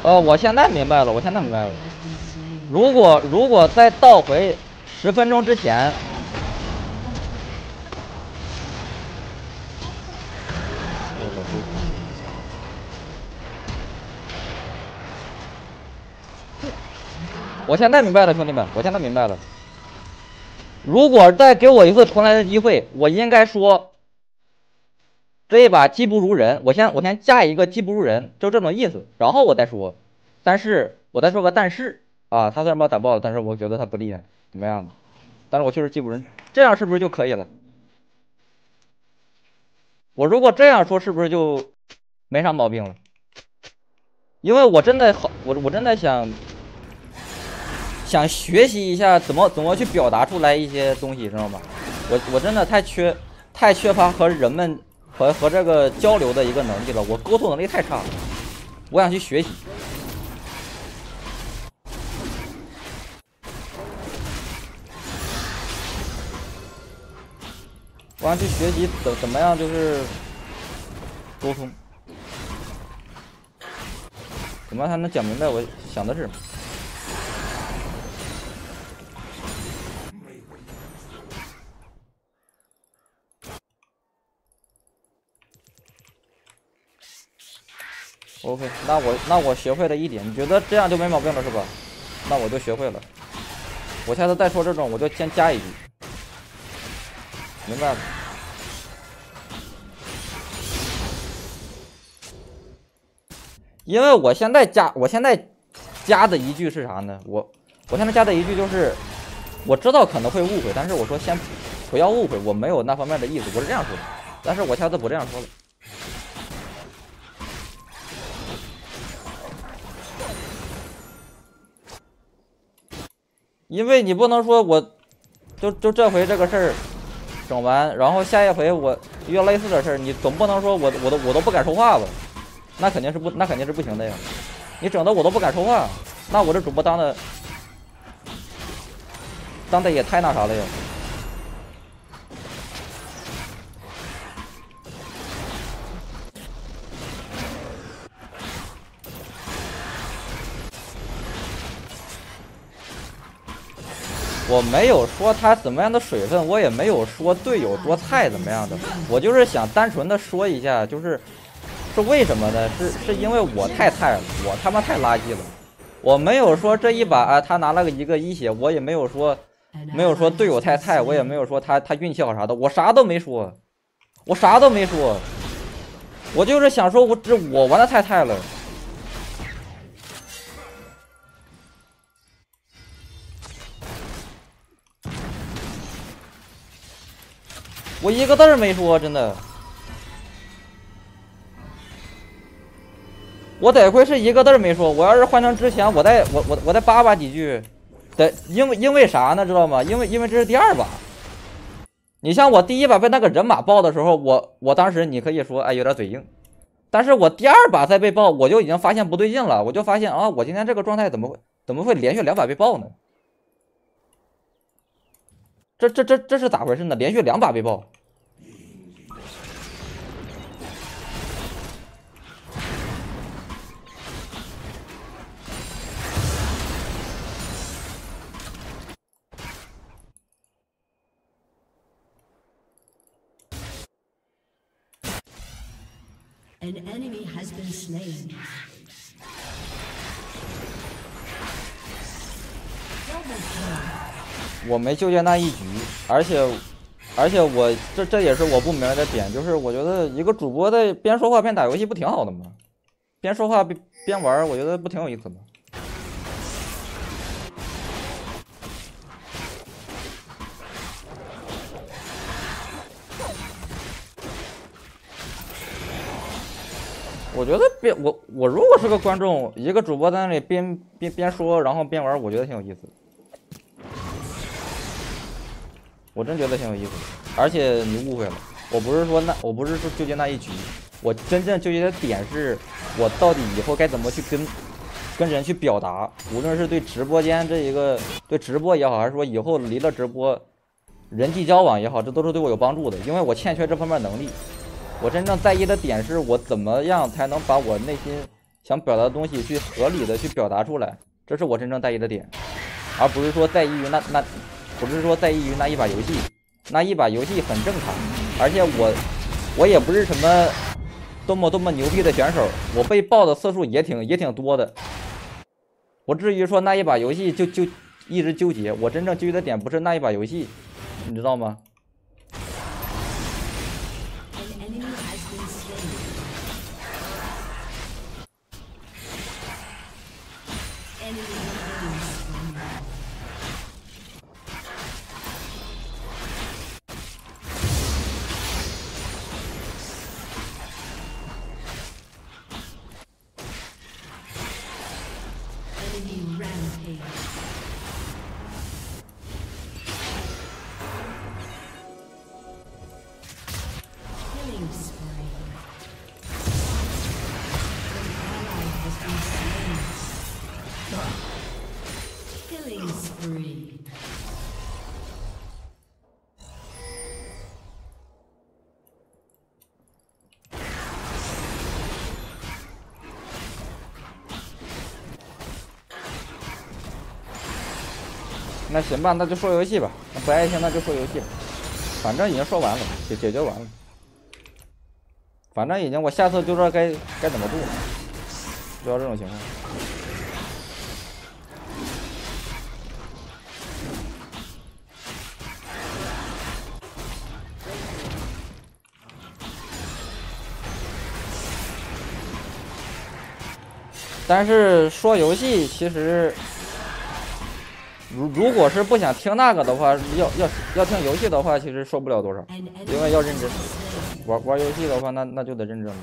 我现在明白了，我现在明白了。如果再倒回10分钟之前，我现在明白了，兄弟们，我现在明白了。如果再给我一次重来的机会，我应该说这一把技不如人，我先加一个技不如人，就这种意思，然后我再说。但是我再说个但是啊，他虽然把我打爆了，但是我觉得他不厉害，怎么样的？但是我确实技不如人，这样是不是就可以了？我如果这样说，是不是就没啥毛病了？因为我真的好，我真的想学习一下怎么去表达出来一些东西，知道吗？我真的太缺乏和人们和这个交流的一个能力了，我沟通能力太差了，我想去学习。我想去学习怎么样就是沟通，怎么样才能讲明白我想的是什么。OK， 那我学会了一点，你觉得这样就没毛病了是吧？那我就学会了，我下次再说这种我就先加一句，明白了。因为我现在加的一句是啥呢？我现在加的一句就是，我知道可能会误会，但是我说先不要误会，我没有那方面的意思，我是这样说的，但是我下次不这样说了。因为你不能说我就这回这个事儿整完，然后下一回我遇类似的事儿，你总不能说我都不敢说话吧？那肯定是不行的呀！你整的我都不敢说话，那我这主播当的也太那啥了呀！我没有说他怎么样的水分，我也没有说队友多菜怎么样的，我就是想单纯的说一下，是为什么呢？是因为我太菜了，我他妈太垃圾了。我没有说这一把啊，他拿了一个一血，我也没有说队友太菜，我也没有说他运气好啥的，我啥都没说，我啥都没说，我就是想说我玩的太菜了。我一个字没说，真的。我得亏是一个字没说，我要是换成之前，我再叭叭几句，得因为啥呢？知道吗？因为这是第二把。你像我第一把被那个人马爆的时候，我当时你可以说哎有点嘴硬，但是我第二把再被爆，我就已经发现不对劲了，我就发现啊，我今天这个状态怎么会连续2把被爆呢？这是咋回事呢？连续2把被爆。 An enemy has been slain. 我没纠结那一局，而且我这也是我不明白的点，就是我觉得一个主播的边说话边打游戏不挺好的吗？边说话边玩，我觉得不挺有意思吗？我觉得我如果是个观众，一个主播在那里边说，然后边玩，我觉得挺有意思。我真觉得挺有意思，而且你误会了，我不是说纠结那一局，我真正纠结的点是，我到底以后该怎么去跟人去表达，无论是对直播间这一个对直播也好，还是说以后离了直播人际交往也好，这都是对我有帮助的，因为我欠缺这方面能力。我真正在意的点是我怎么样才能把我内心想表达的东西去合理的去表达出来，这是我真正在意的点，而不是说在意于不是说在意于那一把游戏，那一把游戏很正常，而且我也不是什么多么牛逼的选手，我被爆的次数也挺多的，不至于说那一把游戏就一直纠结，我真正纠结的点不是那一把游戏，你知道吗？ 那行吧，那就说游戏吧。那不爱听那就说游戏吧，反正已经说完了，解决完了。反正已经，我下次就知道该怎么做了。遇到这种情况，但是说游戏其实。 如果是不想听那个的话，要听游戏的话，其实说不了多少，因为要认真玩游戏的话，那就得认真了。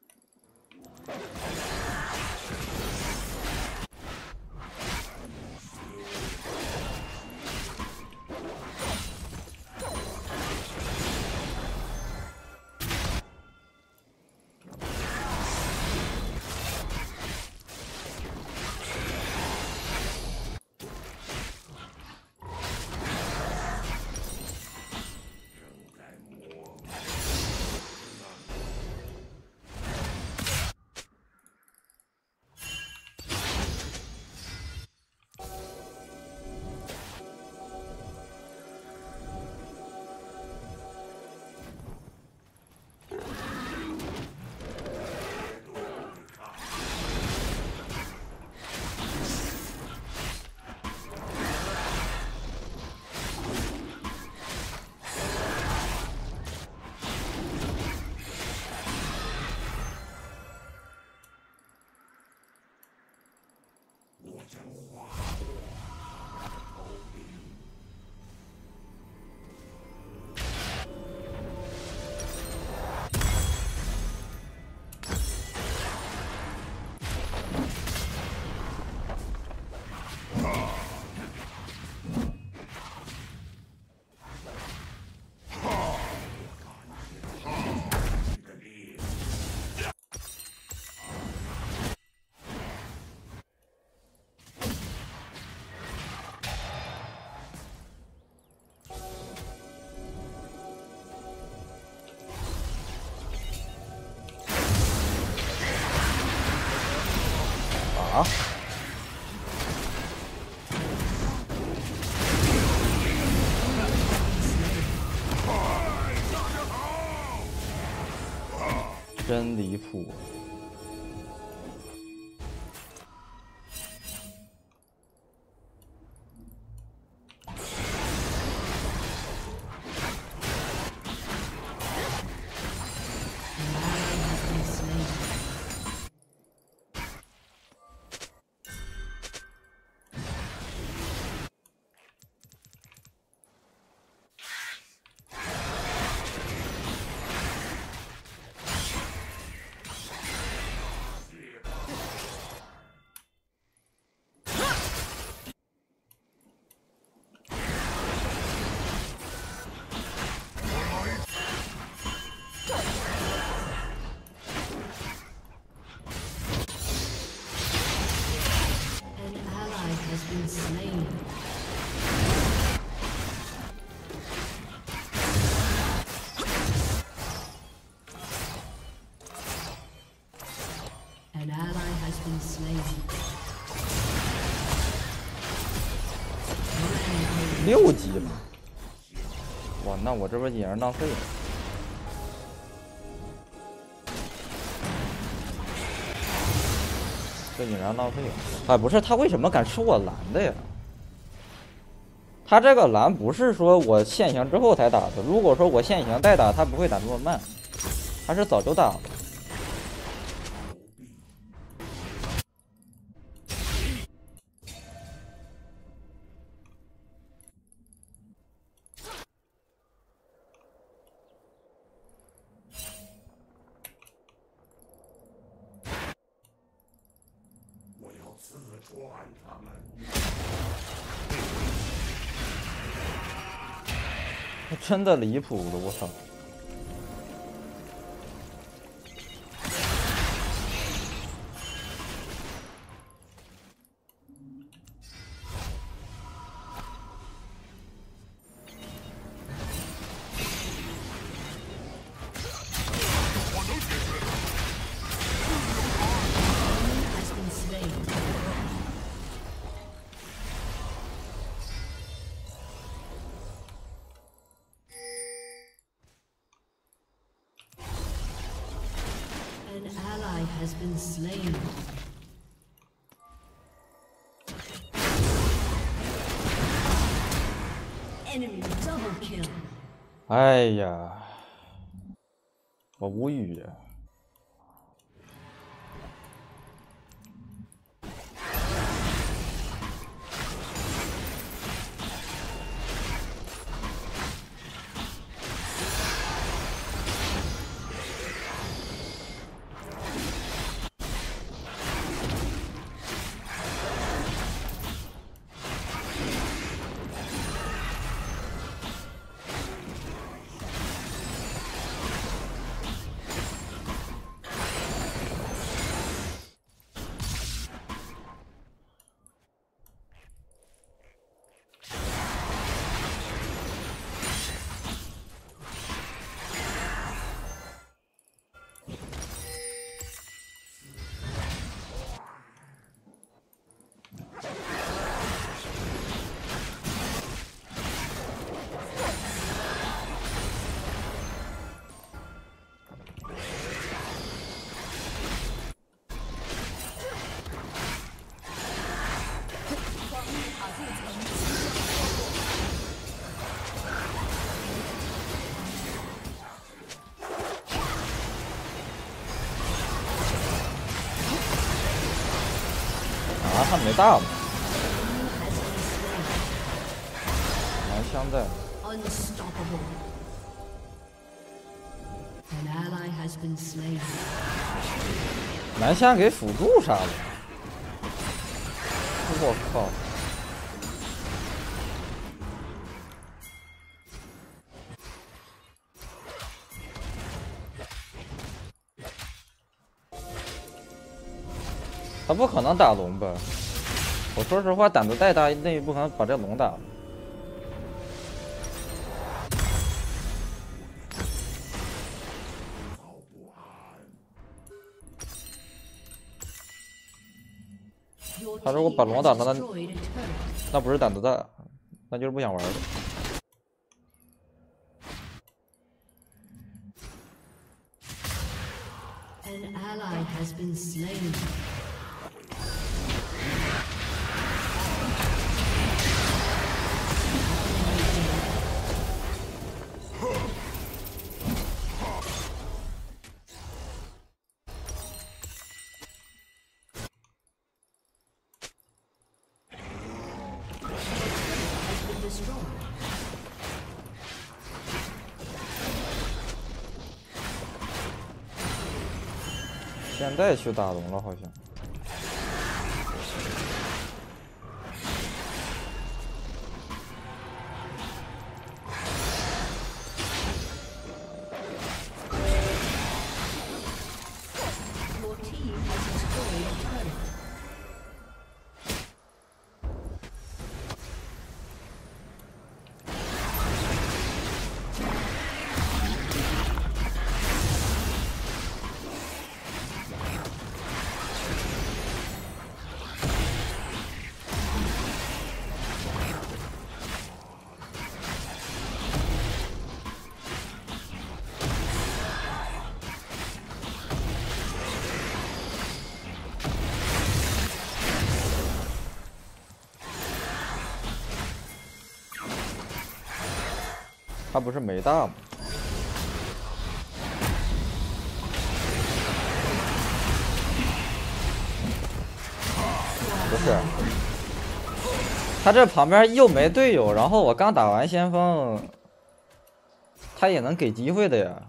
啊！真离谱！ An ally has 6级了，哇，那我这不引人浪费了？这引人浪费了。哎，不是，他为什么敢吃我蓝的呀？他这个蓝不是说我现形之后才打的，如果说我现形再打，他不会打这么慢，他是早就打了。真的离谱了，我操！ An ally has been slain. Enemy double kill. 哎呀，我无语呀！啊，他没大吗？蓝香在。 Unstoppable. An ally has been slain. 蓝香给辅助杀了，我靠！他不可能打龙吧？我说实话，胆子再大，那也不可能把这龙打了。他如果把龙打了，那不是胆子大，那就是不想玩了。 An ally has been slain. Destroyed. 现在去打龙了，好像。 Your team has destroyed a turret. 啊， 他不是没大吗？不是，他这旁边又没队友，然后我刚打完先锋，他也能给机会的呀。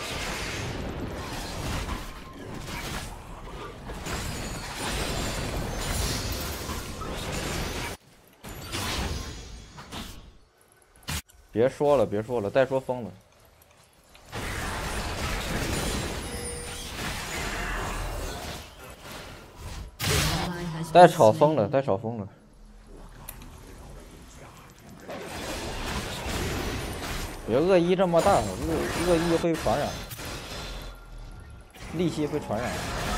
别说了，别说了，再说疯了。再炒疯了，再炒疯了。别恶意这么大，恶意会传染，戾气会传染。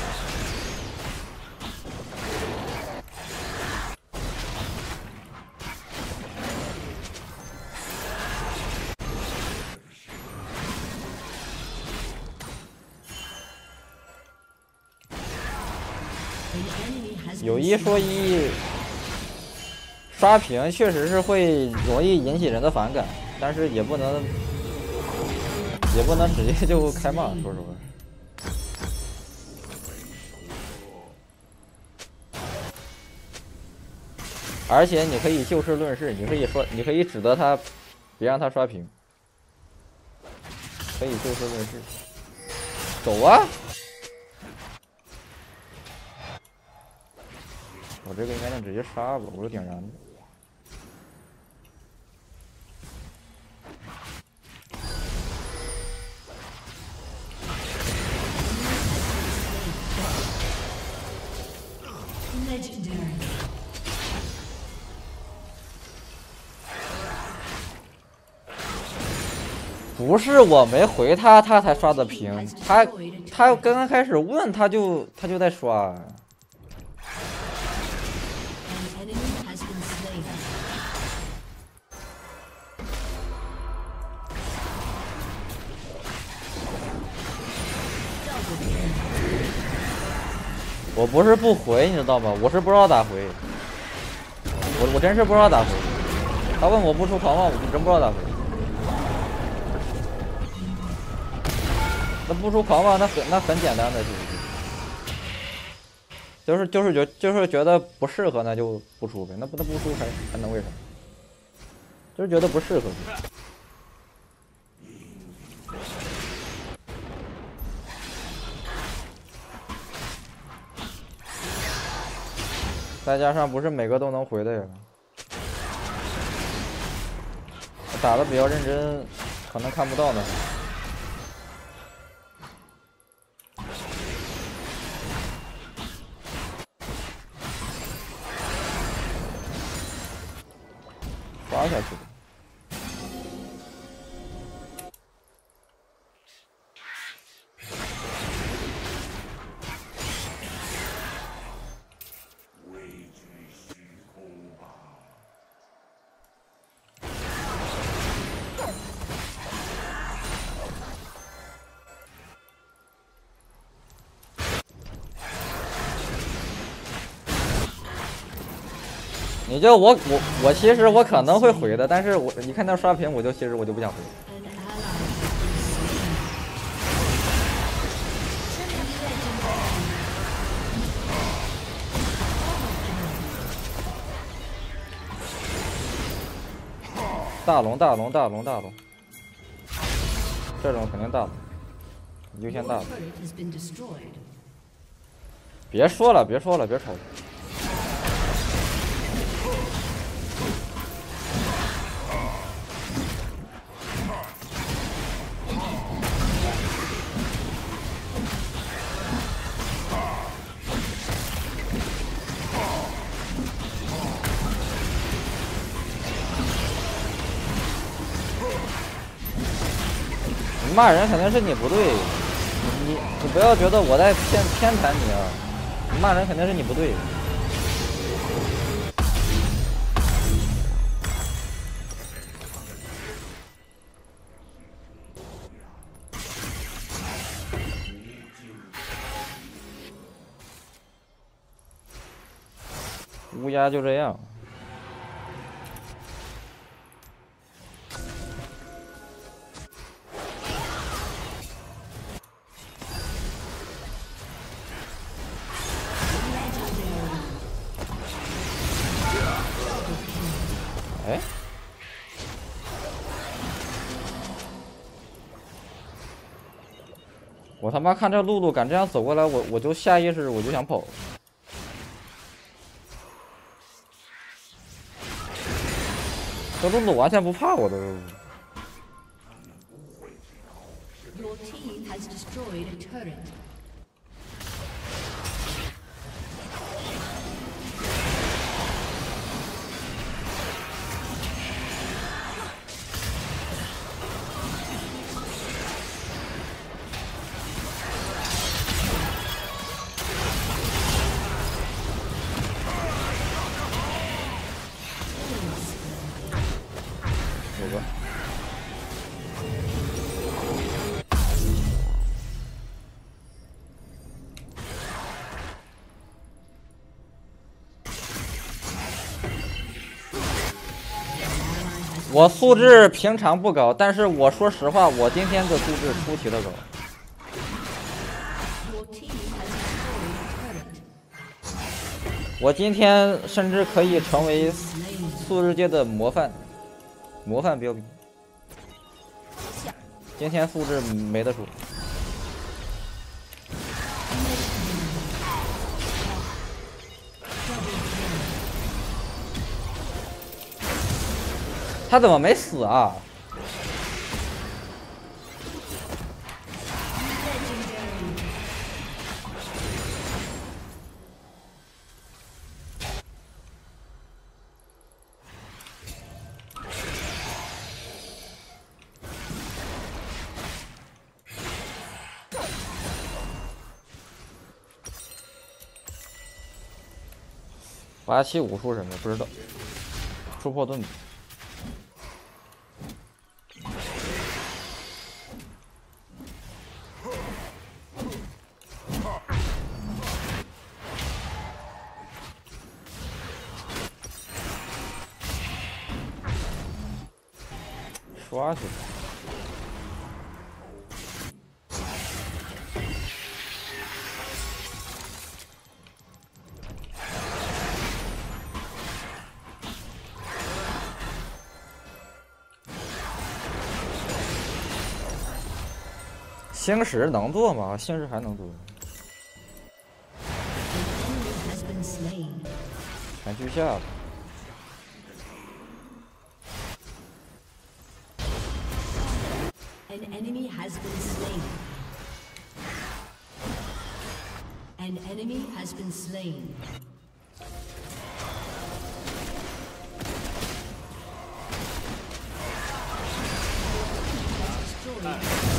有一说一，刷屏确实是会容易引起人的反感，但是也不能直接就开骂，说实话。而且你可以就事论事，你可以指责他，别让他刷屏，可以就事论事。走啊！我这个应该能直接杀吧，我有点燃的。不是我没回他，他才刷的屏。他刚刚开始问，他就在刷。我不是不回，你知道吗？我是不知道咋回。我真是不知道咋回。他问我不出狂妄，我真不知道咋回。那不出狂妄，那很简单的，就是觉得不适合，那就不出呗。那不出还能为什么？就是觉得不适合。再加上不是每个都能回的呀。打的比较认真，可能看不到呢。刷下去的。你就我其实我可能会回的，但是你看他刷屏，其实我就不想回。大龙，这种肯定大龙，优先大龙。别说了，别吵了。骂人肯定是你不对，你不要觉得我在偏袒你啊！你骂人肯定是你不对。乌鸦就这样。 哎，我他妈看这露露敢这样走过来，我就下意识我就想跑。这露露完全不怕我的。 Your team has destroyed a turret. 有个。我素质平常不高，但是我说实话，我今天的素质出奇的高。 Your team has destroyed a turret. 我今天甚至可以成为素质界的模范标兵。今天素质没得说。他怎么没死啊？87武出什么？不知道。出破盾。刷去。星矢能做吗？星矢还能做。全去下吧。 An enemy has been slain. An enemy has been slain. Destroyed.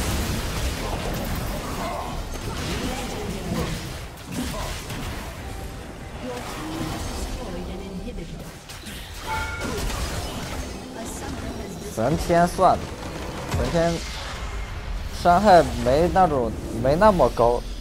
神天算了，神天伤害没那么高。